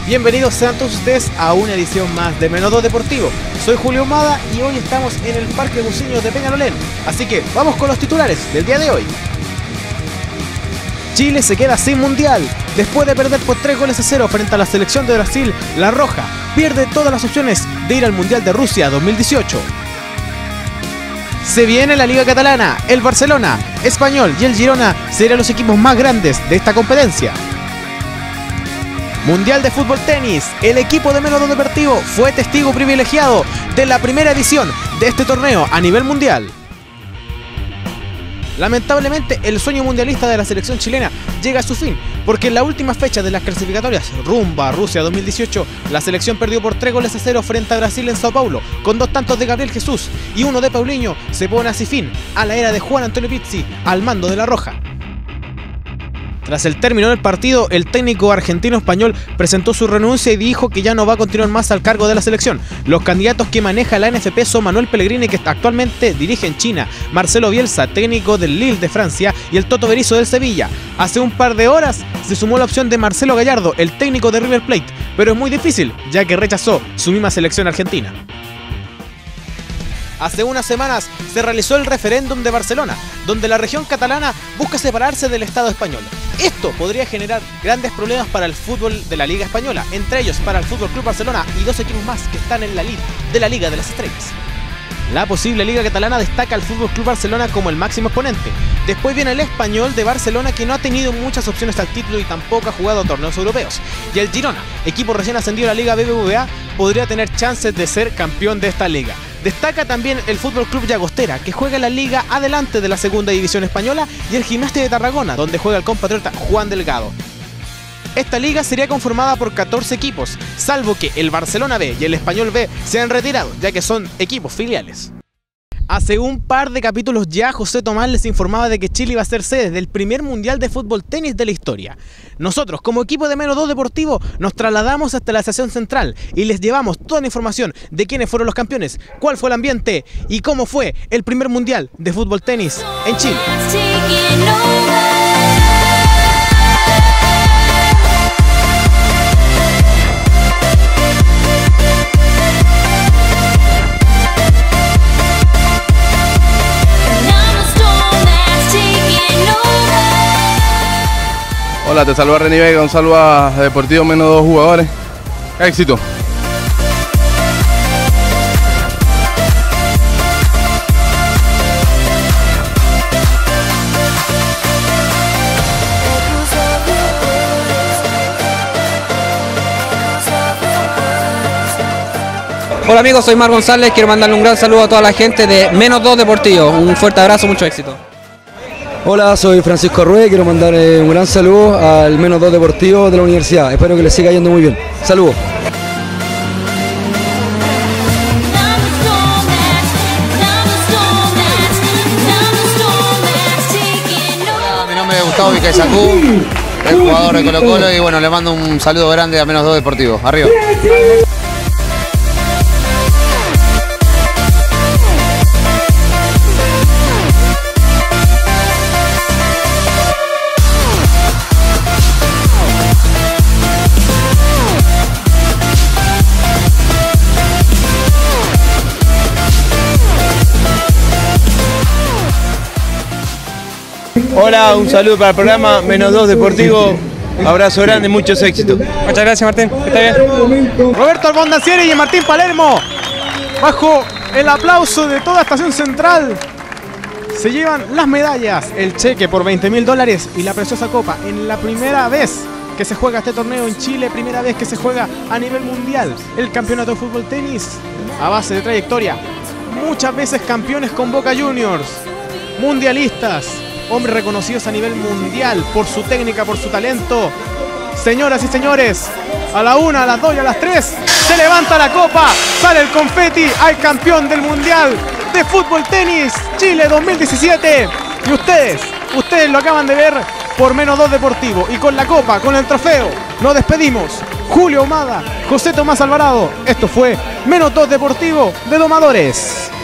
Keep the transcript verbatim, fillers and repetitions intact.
Bienvenidos sean todos ustedes a una edición más de Menos dos Deportivo. Soy Julio Ahumada y hoy estamos en el Parque Buciños de Peñalolén. Así que vamos con los titulares del día de hoy. Chile se queda sin mundial. Después de perder por tres goles a cero frente a la selección de Brasil, La Roja pierde todas las opciones de ir al Mundial de Rusia dos mil dieciocho. Se viene la Liga Catalana. El Barcelona, Español y el Girona serán los equipos más grandes de esta competencia. Mundial de Fútbol Tenis. El equipo de Menos dos Deportivo fue testigo privilegiado de la primera edición de este torneo a nivel mundial. Lamentablemente, el sueño mundialista de la selección chilena llega a su fin, porque en la última fecha de las clasificatorias rumbo a Rusia dos mil dieciocho, la selección perdió por tres goles a cero frente a Brasil en Sao Paulo, con dos tantos de Gabriel Jesús y uno de Paulinho. Se pone así fin a la era de Juan Antonio Pizzi al mando de La Roja. Tras el término del partido, el técnico argentino-español presentó su renuncia y dijo que ya no va a continuar más al cargo de la selección. Los candidatos que maneja la N F P son Manuel Pellegrini, que actualmente dirige en China, Marcelo Bielsa, técnico del Lille de Francia, y el Toto Berizzo del Sevilla. Hace un par de horas se sumó la opción de Marcelo Gallardo, el técnico de River Plate, pero es muy difícil, ya que rechazó su misma selección argentina. Hace unas semanas se realizó el referéndum de Barcelona, donde la región catalana busca separarse del Estado español. Esto podría generar grandes problemas para el fútbol de la Liga Española, entre ellos para el Fútbol Club Barcelona y dos equipos más que están en la lid de la Liga de las Estrellas. La posible Liga Catalana destaca al Fútbol Club Barcelona como el máximo exponente. Después viene el Español de Barcelona, que no ha tenido muchas opciones al título y tampoco ha jugado torneos europeos. Y el Girona, equipo recién ascendido a la Liga B B V A, podría tener chances de ser campeón de esta liga. Destaca también el Fútbol Club Llagostera, que juega en la Liga Adelante de la Segunda División Española, y el Gimnasia de Tarragona, donde juega el compatriota Juan Delgado. Esta liga sería conformada por catorce equipos, salvo que el Barcelona B y el Español B se han retirado, ya que son equipos filiales. Hace un par de capítulos ya, José Tomás les informaba de que Chile iba a ser sede del primer mundial de fútbol tenis de la historia. Nosotros, como equipo de Menos dos Deportivo, nos trasladamos hasta la estación central y les llevamos toda la información de quiénes fueron los campeones, cuál fue el ambiente y cómo fue el primer mundial de fútbol tenis en Chile. Hola, te saluda René Vega, un saludo a Deportivo Menos dos jugadores. Éxito. Hola amigos, soy Mar González, quiero mandarle un gran saludo a toda la gente de Menos dos Deportivo. Un fuerte abrazo, mucho éxito. Hola, soy Francisco Arrué, quiero mandar eh, un gran saludo al Menos dos Deportivo de la universidad. Espero que les siga yendo muy bien. Saludos. Mi nombre es Gustavo Vicayzacú, el jugador de Colo Colo, y bueno, le mando un saludo grande a Menos dos Deportivo. Arriba. Hola, un saludo para el programa Menos dos Deportivo. Abrazo grande, muchos éxitos. Muchas gracias, Martín, que esté bien. Roberto Almondancieri y Martín Palermo, bajo el aplauso de toda Estación Central, se llevan las medallas, el cheque por veinte mil dólares y la preciosa copa en la primera vez que se juega este torneo en Chile, primera vez que se juega a nivel mundial el campeonato de fútbol tenis a base de trayectoria. Muchas veces campeones con Boca Juniors, mundialistas, hombres reconocidos a nivel mundial por su técnica, por su talento. Señoras y señores, a la una, a las dos y a las tres se levanta la copa, sale el confeti al campeón del mundial de fútbol tenis Chile dos mil diecisiete. Y ustedes, ustedes lo acaban de ver por Menos dos Deportivo. Y con la copa, con el trofeo, nos despedimos. Julio Ahumada, José Tomás Alvarado. Esto fue Menos dos Deportivo de Domadores.